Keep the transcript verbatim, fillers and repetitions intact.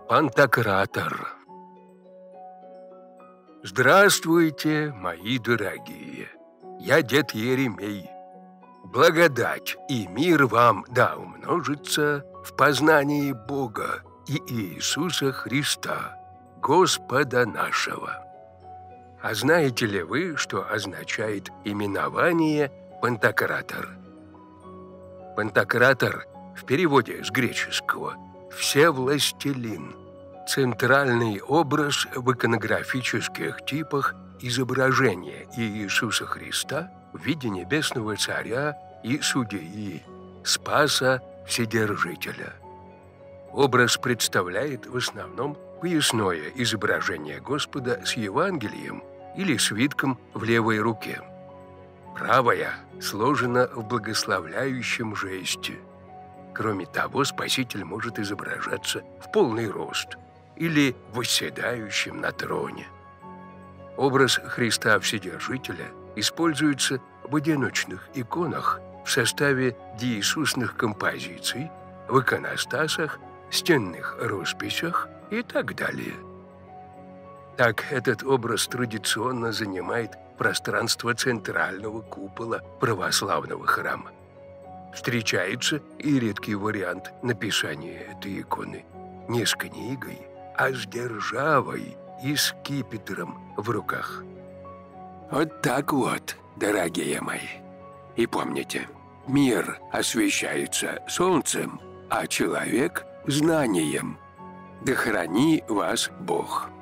Пантократор. Здравствуйте, мои дорогие! Я дед Еремей. Благодать и мир вам да умножится в познании Бога и Иисуса Христа, Господа нашего. А знаете ли вы, что означает именование Пантократор? Пантократор в переводе с греческого «всевластелин», центральный образ в иконографических типах изображения Иисуса Христа в виде небесного царя и судьи, Спаса Вседержителя. Образ представляет в основном поясное изображение Господа с Евангелием или свитком в левой руке. Правая сложена в благословляющем жесте. Кроме того, Спаситель может изображаться в полный рост или восседающим на троне. Образ Христа Вседержителя используется в одиночных иконах в составе деисусных композиций, в иконостасах, стенных росписях и так далее. Так, этот образ традиционно занимает пространство центрального купола православного храма. Встречается и редкий вариант написания этой иконы не с книгой, а с державой и скипетром в руках. Вот так вот, дорогие мои. И помните, мир освещается солнцем, а человек – знанием. Да храни вас Бог!